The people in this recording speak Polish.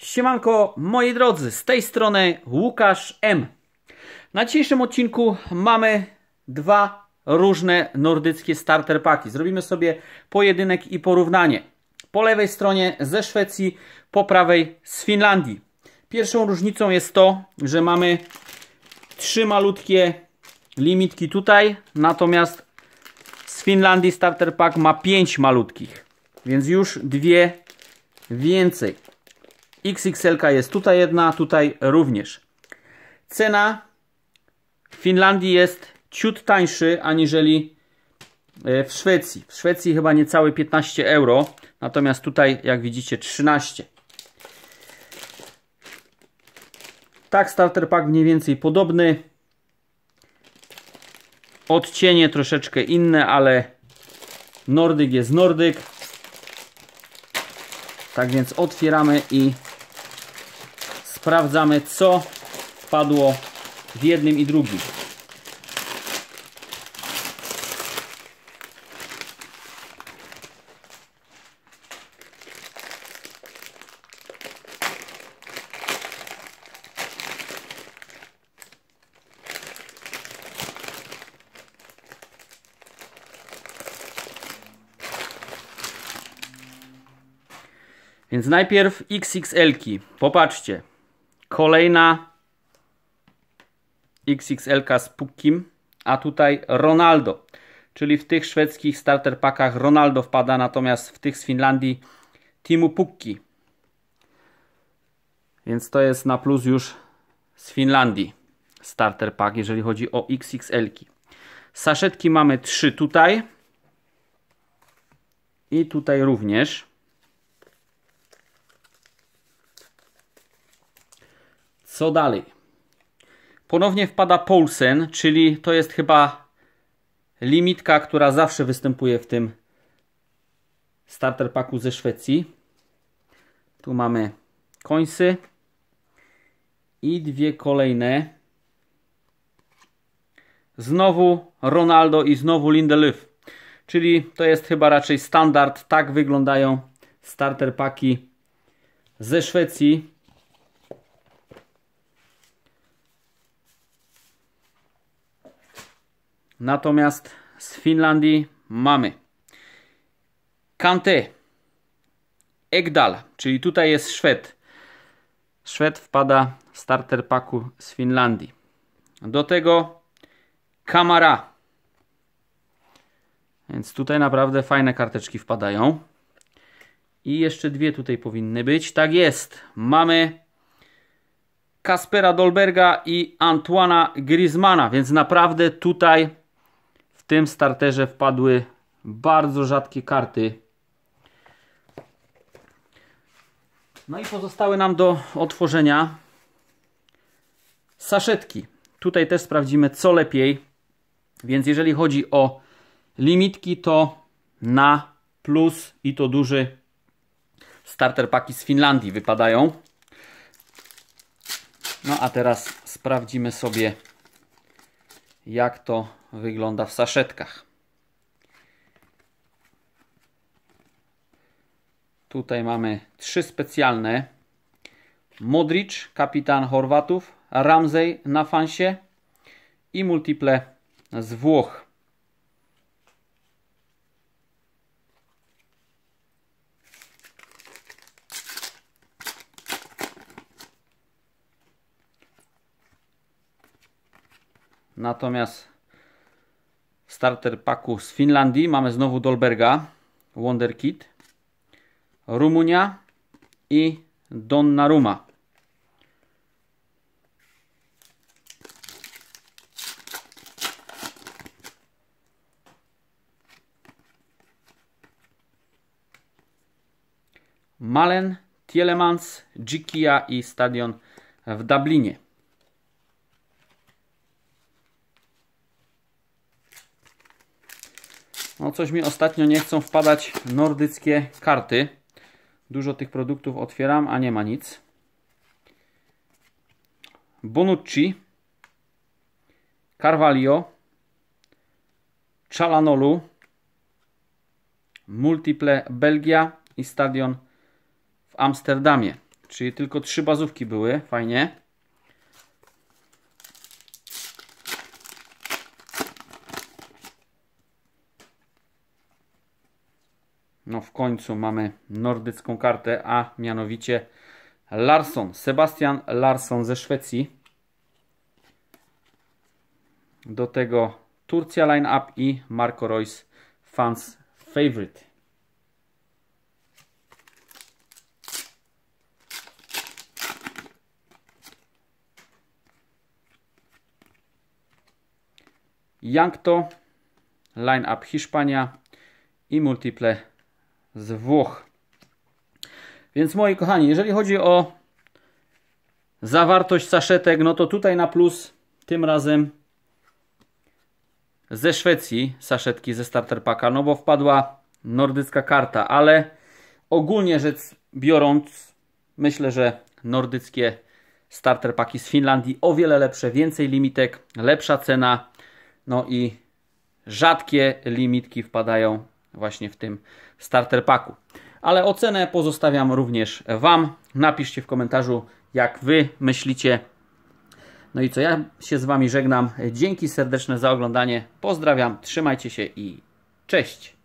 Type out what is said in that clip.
Siemanko moi drodzy, z tej strony Łukasz M. Na dzisiejszym odcinku mamy dwa różne nordyckie starter paki. Zrobimy sobie pojedynek i porównanie. Po lewej stronie ze Szwecji, po prawej z Finlandii. Pierwszą różnicą jest to, że mamy trzy malutkie limitki tutaj, natomiast z Finlandii starter pack ma 5 malutkich, więc już dwie więcej. XXL jest tutaj jedna, tutaj również. Cena w Finlandii jest ciut tańszy aniżeli w Szwecji. W Szwecji chyba niecałe 15 euro, natomiast tutaj jak widzicie 13. Tak, starter pack mniej więcej podobny. Odcienie troszeczkę inne, ale nordyk jest nordyk. Tak więc otwieramy i sprawdzamy, co wpadło w jednym i drugim. Więc najpierw XXL-ki. Popatrzcie. Kolejna XXL-ka z Pukkim, a tutaj Ronaldo. Czyli w tych szwedzkich starter packach Ronaldo wpada, natomiast w tych z Finlandii Teemu Pukki. Więc to jest na plus już z Finlandii starter pack, jeżeli chodzi o XXL-ki. Saszetki mamy 3 tutaj. I tutaj również. Co dalej? Ponownie wpada Poulsen, czyli to jest chyba limitka, która zawsze występuje w tym starter packu ze Szwecji. Tu mamy końsy i dwie kolejne. Znowu Ronaldo i znowu Lindelöf. Czyli to jest chyba raczej standard. Tak wyglądają starter packi ze Szwecji. Natomiast z Finlandii mamy Kante, Ekdal, czyli tutaj jest Szwed. Szwed wpada w starter packu z Finlandii. Do tego Kamara. Więc tutaj naprawdę fajne karteczki wpadają. I jeszcze dwie tutaj powinny być. Tak jest. Mamy Kaspera Dolberga i Antoana Griezmana. Więc naprawdę tutaj w tym starterze wpadły bardzo rzadkie karty. No i pozostały nam do otworzenia saszetki. Tutaj też sprawdzimy, co lepiej. Więc jeżeli chodzi o limitki, to na plus i to duży starter paki z Finlandii wypadają. No a teraz sprawdzimy sobie, jak to wygląda w saszetkach. Tutaj mamy 3 specjalne. Modric, kapitan Chorwatów, Ramsey na fansie i multiple z Włoch. Natomiast w starter packu z Finlandii mamy znowu Dolberga, Wonderkid, Rumunia i Donnarumma. Malen, Tielemans, Džikia i stadion w Dublinie. No coś mi ostatnio nie chcą wpadać nordyckie karty. Dużo tych produktów otwieram, a nie ma nic. Bonucci, Carvalho, Çalhanoğlu, Multiple Belgia i stadion w Amsterdamie. Czyli tylko 3 bazówki były. Fajnie. No w końcu mamy nordycką kartę, a mianowicie Larsson. Sebastian Larsson ze Szwecji. Do tego Turcja line-up i Marco Reus Fans Favorite. Jankto, line-up Hiszpania i multiple z Włoch. Więc moi kochani, jeżeli chodzi o zawartość saszetek, no to tutaj na plus tym razem ze Szwecji saszetki ze starter packa, no bo wpadła nordycka karta, ale ogólnie rzecz biorąc, myślę, że nordyckie starter packi z Finlandii o wiele lepsze, więcej limitek, lepsza cena, no i rzadkie limitki wpadają właśnie w tym starter packu. Ale ocenę pozostawiam również Wam. Napiszcie w komentarzu, jak Wy myślicie. No i co, ja się z Wami żegnam. Dzięki serdeczne za oglądanie. Pozdrawiam, trzymajcie się i cześć!